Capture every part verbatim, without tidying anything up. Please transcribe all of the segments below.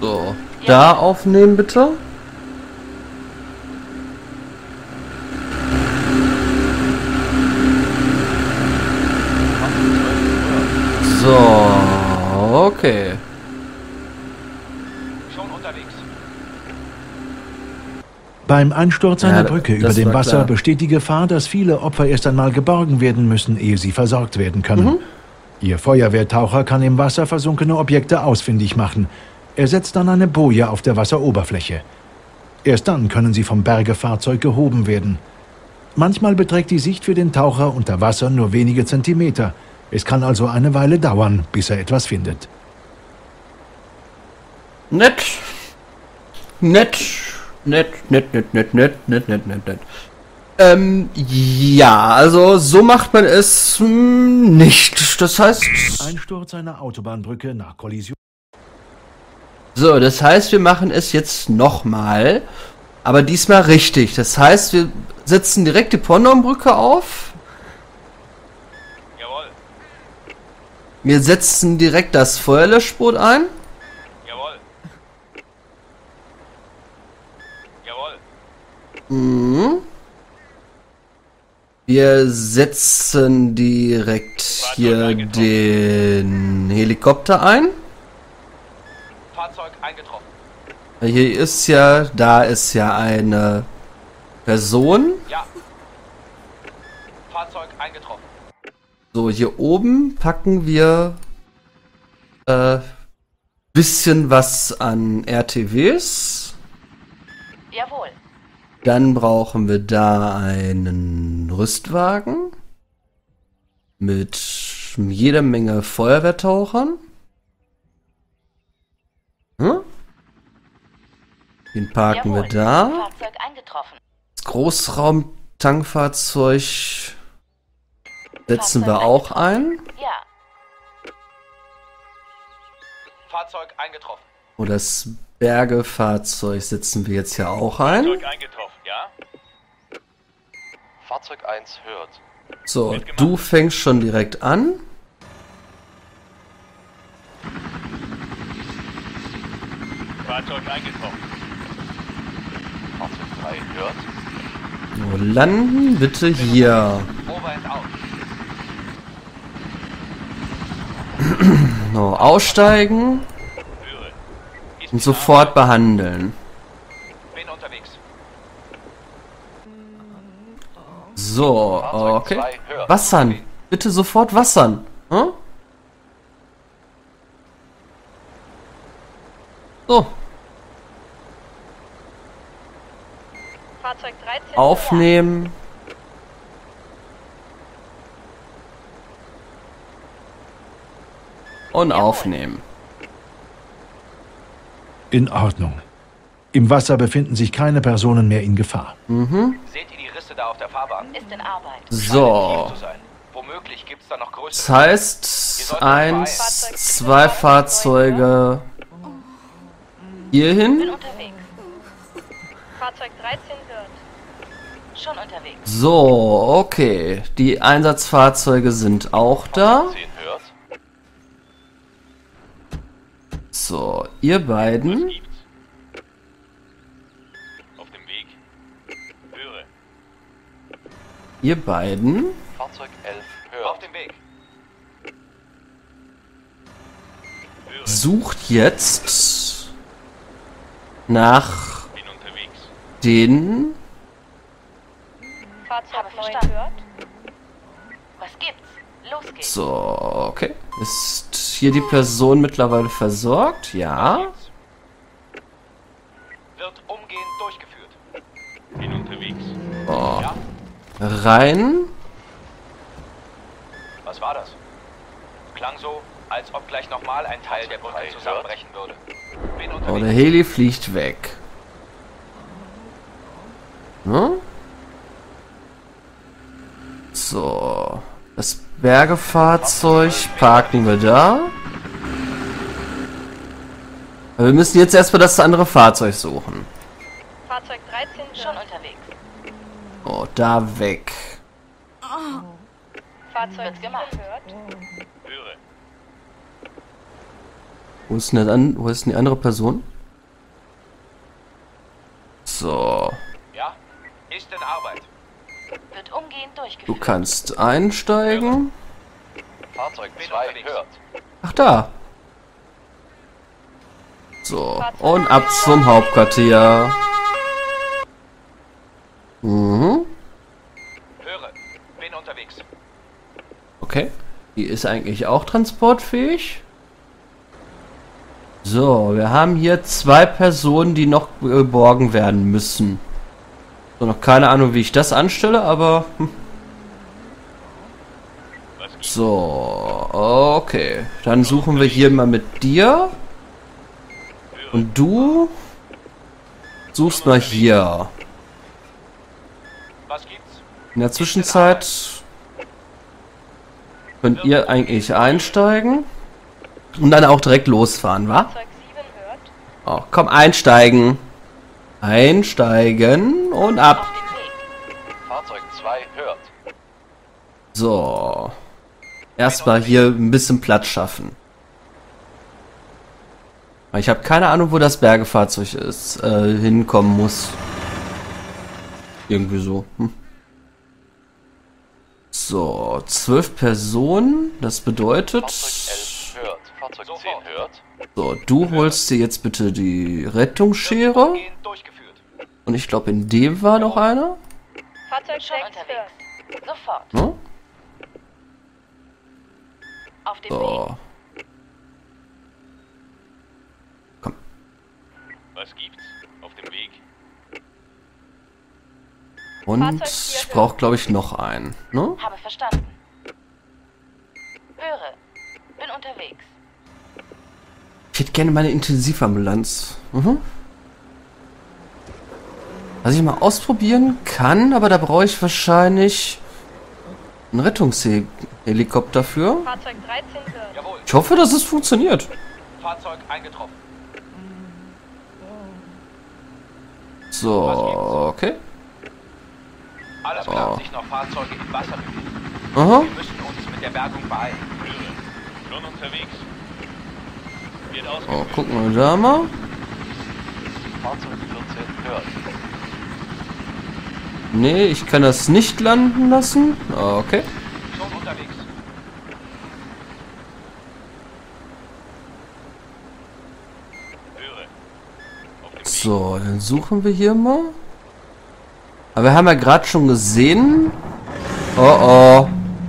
So, da aufnehmen bitte. So, okay. Schon unterwegs. Beim Einsturz einer Ja, Brücke über das dem war Wasser klar. besteht die Gefahr, dass viele Opfer erst einmal geborgen werden müssen, ehe sie versorgt werden können. Mhm. Ihr Feuerwehrtaucher kann im Wasser versunkene Objekte ausfindig machen. Er setzt dann eine Boje auf der Wasseroberfläche. Erst dann können sie vom Bergefahrzeug gehoben werden. Manchmal beträgt die Sicht für den Taucher unter Wasser nur wenige Zentimeter. Es kann also eine Weile dauern, bis er etwas findet. Nett. Nett. Nett, nett, nett, nett, nett, nett, nett, nett, nett. Ähm, ja, also so macht man es hm, nicht. Das heißt... Einsturz einer Autobahnbrücke nach Kollision. So, das heißt, wir machen es jetzt nochmal. Aber diesmal richtig. Das heißt, wir setzen direkt die Pondonbrücke auf. Jawohl, Wir setzen direkt das Feuerlöschboot ein. jawohl. Jawohl. Mhm. Wir setzen direkt hier den Helikopter ein. Fahrzeug eingetroffen. Hier ist ja, da ist ja eine Person. Ja. Fahrzeug eingetroffen. So, hier oben packen wir äh, bisschen was an R T Ws. Jawohl. Dann brauchen wir da einen Rüstwagen mit jeder Menge Feuerwehrtauchern. Hm? Den parken Jawohl. wir da. Fahrzeug eingetroffen. Das Großraumtankfahrzeug setzen wir Fahrzeug auch eingetroffen. ein. Ja. Fahrzeug eingetroffen. Und das Bergefahrzeug setzen wir jetzt ja auch ein. Fahrzeug eingetroffen, ja? Fahrzeug eins hört. So, du fängst schon direkt an. Fahrzeug eingetroffen. Fahrzeug drei hört. So, landen bitte hier. Over and out. So, aussteigen Höre. Ist und die sofort behandeln. Lage. Bin unterwegs. So, Fahrzeug okay. zwei hört. Wassern. Bitte sofort wassern. Hm? So, Fahrzeug dreizehn. aufnehmen. Und aufnehmen. In Ordnung. Im Wasser befinden sich keine Personen mehr in Gefahr. Seht ihr die Risse da auf der Fahrbahn? Ist in Arbeit. So. Tief zu sein. Womöglich gibt's da noch Das größere. heißt, eins, zwei Fahrzeuge hierhin. Bin unterwegs. Fahrzeug dreizehn hört. Schon unterwegs. So, okay. Die Einsatzfahrzeuge sind auch da. zehn hört. So, ihr beiden. Gibt's. Auf dem Weg. Höre. Ihr beiden. Fahrzeug elf Auf hört. dem Weg. Höre. Sucht jetzt nach Bin unterwegs. den. Fahrzeug neun hört. Was gibt's? Los geht's. So, okay. Ist hier die Person mittlerweile versorgt? Ja. Wird umgehend durchgeführt. Bin unterwegs. So. Ja? Rein. Was war das? Klang so, als ob gleich nochmal ein Teil der Brücke zusammenbrechen würde. Bin Oh, der unterwegs. Heli fliegt weg. Hm? So. Das Bergefahrzeug parken wir da. Aber wir müssen jetzt erstmal das andere Fahrzeug suchen. Fahrzeug dreizehn schon unterwegs. Oh, da weg. Fahrzeug gemacht hört. Höre. Wo ist denn, der an, wo ist denn die andere Person? Du kannst einsteigen. Fahrzeug zwei hört. Ach da. So, und ab zum Hauptquartier. Mhm. Höre, bin unterwegs. Okay. Die ist eigentlich auch transportfähig. So, wir haben hier zwei Personen, die noch geborgen werden müssen. So, noch keine Ahnung, wie ich das anstelle, aber... Hm. So, okay. Dann suchen wir hier mal mit dir. Und du suchst mal hier. Was gibt's? In der Zwischenzeit könnt ihr eigentlich einsteigen und dann auch direkt losfahren, wa? Fahrzeug sieben hört. Oh, komm, einsteigen. Einsteigen und ab. Auf dem Weg. Fahrzeug zwei hört. So. Erstmal hier ein bisschen Platz schaffen. Ich habe keine Ahnung, wo das Bergefahrzeug ist, äh, hinkommen muss. Irgendwie so. Hm. So, zwölf Personen. Das bedeutet... Fahrzeug elf hört. Fahrzeug Sofort. zehn hört. So, du holst dir jetzt bitte die Rettungsschere. Umgehend durchgeführt. Und ich glaube, in dem war noch einer. Fahrzeug Schon sechs unterwegs. hört. Sofort. Ne? Auf dem Weg. So. Was gibt's? Auf dem Weg. Und ich brauche, glaube ich, noch einen. Ne? Habe verstanden. Höre. Bin unterwegs. Ich hätte gerne meine Intensivambulanz. Mhm. Was ich mal ausprobieren kann, aber da brauche ich wahrscheinlich einen Rettungshelikopter für. Fahrzeug dreizehn hört. Jawohl, Ich hoffe, dass es funktioniert. Fahrzeug eingetroffen. So, okay. Alles klar, sich noch Fahrzeuge im Wasser befinden. Aha. Wir müssen uns mit der Bergung beeilen. Schon unterwegs. Wird Oh, ausgeführt. gucken wir da mal. Fahrzeug vierzehn hört. Nee, ich kann das nicht landen lassen. Okay. Schon unterwegs. Höre. Auf dem Weg. So, dann suchen wir hier mal. Aber wir haben ja gerade schon gesehen. Oh oh.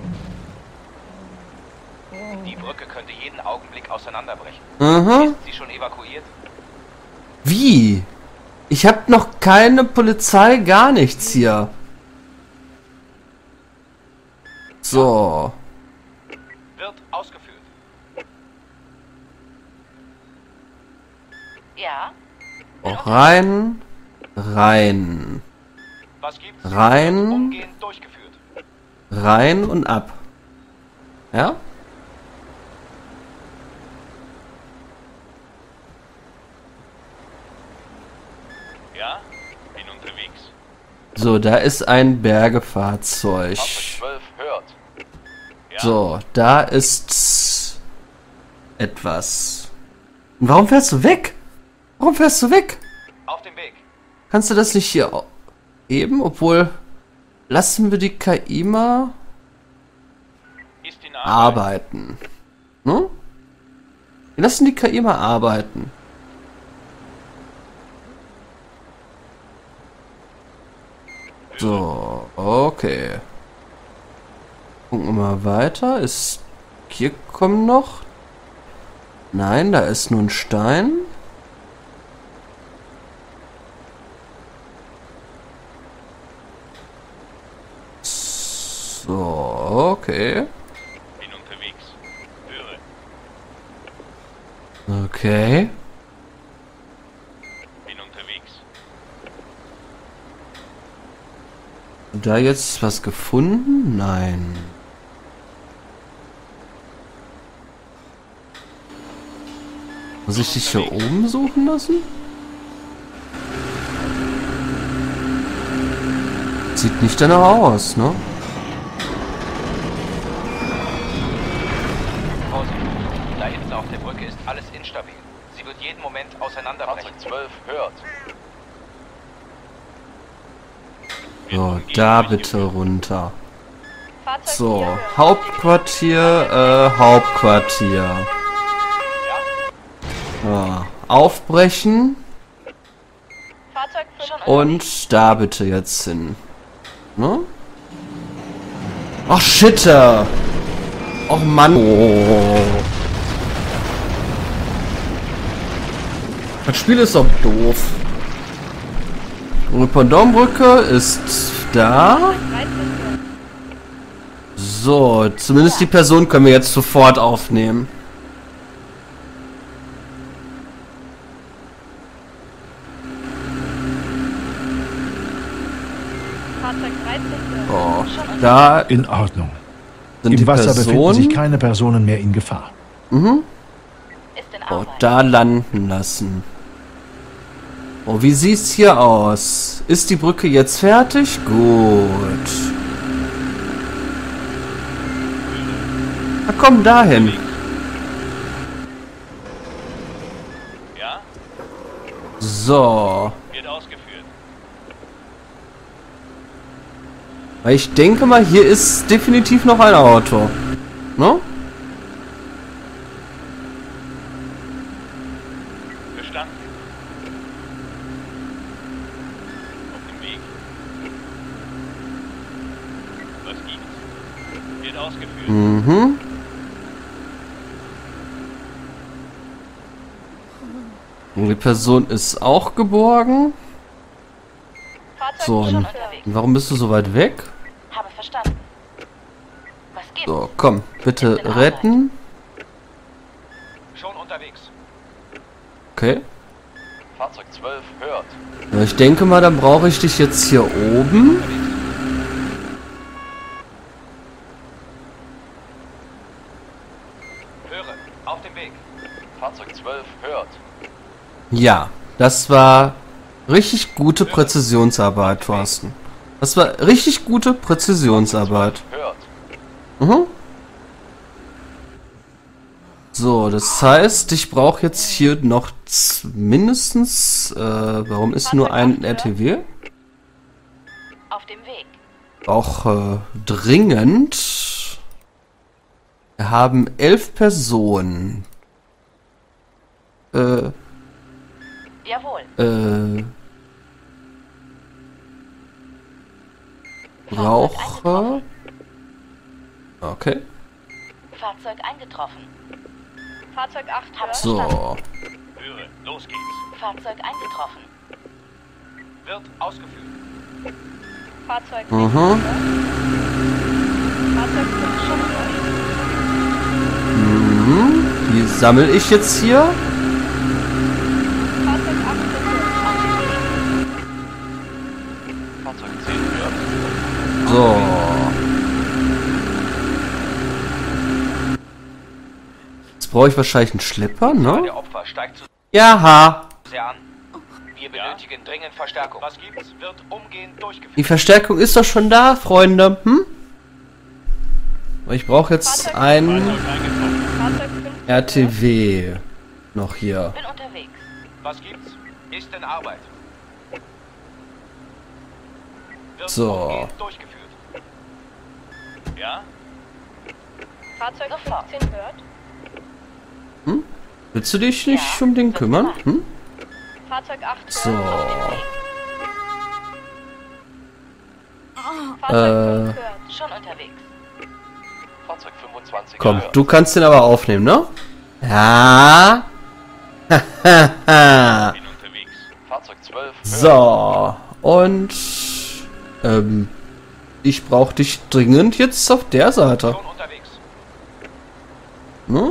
Die Brücke könnte jeden Augenblick auseinanderbrechen. Mhm. Ist sie schon evakuiert? Wie? Ich habe noch keine Polizei, gar nichts hier. So. Wird ausgeführt. Ja. Auch rein. Rein. Was gibt's? Rein. Umgehend durchgeführt. Rein und ab. Ja? Ja, bin unterwegs. So, da ist ein Bergefahrzeug. Fahrzeug zwölf hört. Ja, So, da ist etwas. Und warum fährst du weg? Warum fährst du weg? auf dem Weg. Kannst du das nicht hier au- eben? Obwohl, lassen wir die K I mal Ist in Arbeit. arbeiten. Ne? Wir lassen die K I mal arbeiten. So, okay. Gucken wir mal weiter. Ist hier kommen noch? Nein, da ist nur ein Stein. So, okay. Bin unterwegs. Höre. Okay. Bin unterwegs. Da jetzt was gefunden? Nein. Muss ich dich hier oben suchen lassen? Sieht nicht danach aus, ne? Vorsicht. Da hinten auf der Brücke ist alles instabil. Sie wird jeden Moment auseinanderbrechen. Fahrzeug zwölf hört. So, da bitte runter. Fahrzeug So, vier. Hauptquartier, äh, Hauptquartier. Ja, aufbrechen Fahrzeug fünf. und da bitte jetzt hin. Ne? Ach, Shitter! Och Mann! Oh. Das Spiel ist doch doof. Rüpperdornbrücke ist da. So, zumindest die Person können wir jetzt sofort aufnehmen. Fahrzeug dreizehn. Oh, da In Ordnung. sind Im die Wasser befinden sich Personen. keine Personen mehr in Gefahr. Mhm. Ist in Oh, Arbeit. da landen lassen. Oh, wie sieht's hier aus? Ist die Brücke jetzt fertig? Gut. Na komm, dahin. Ja? So. Wird ausgeführt. Weil ich denke mal, hier ist definitiv noch ein Auto. Ne? Verstanden. Auf dem Weg. Was gibt's? Wird ausgeführt. Mhm. Und die Person ist auch geborgen. Fahrzeug So, schon und unterwegs. warum bist du so weit weg? Habe verstanden. Was gibt's? So, komm, bitte retten. Schon unterwegs. Okay. Fahrzeug zwölf hört. Ja, ich denke mal, dann brauche ich dich jetzt hier oben. Höre. Auf dem Weg. Fahrzeug zwölf hört. Ja, das war richtig gute Präzisionsarbeit, Thorsten. Das war richtig gute Präzisionsarbeit. Hört. Mhm. So, das heißt, ich brauche jetzt hier noch z- mindestens, äh, warum ist nur ein R T W? Auf dem Weg. Auch äh, dringend. Wir haben elf Personen. Äh, Jawohl. äh, brauche. Okay. Fahrzeug eingetroffen. Fahrzeug acht. Habe So. verstanden. Höre. Los geht's. Fahrzeug eingetroffen. Wird ausgeführt. Fahrzeug Mhm. Fahrzeug fünf schon durch. Mhm. Die sammle ich jetzt hier. Fahrzeug acht sind durch. Auf dem Weg. Fahrzeug zehn hört. So. Jetzt brauche ich wahrscheinlich einen Schlepper, ne? Der Opfer steigt zu Jaha. sehr an. Wir benötigen dringend Verstärkung. Was gibt's? Wird umgehend durchgeführt. Die Verstärkung ist doch schon da, Freunde. Hm? Ich brauche jetzt ein Fahrzeug fünf. R T W noch hier. Bin unterwegs. Was gibt's? Ist in Arbeit. Wird So. umgehend durchgeführt. Ja? Fahrzeug fünfzehn hört. Willst du dich nicht um den kümmern? Hm? Fahrzeug acht So. hört. Auf dem Weg. Fahrzeug Äh. fünf hört. Schon unterwegs. Fahrzeug fünfundzwanzig Komm, hört. du kannst den aber aufnehmen, ne? Ja. Hahaha. Bin unterwegs. Fahrzeug zwölf hört. So. Und ähm, ich brauche dich dringend jetzt auf der Seite. Schon unterwegs. Ne?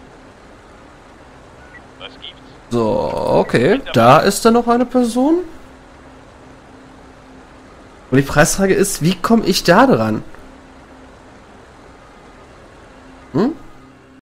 Was gibt's? So, okay. Da ist dann noch eine Person. Und die Preisfrage ist, wie komme ich da dran?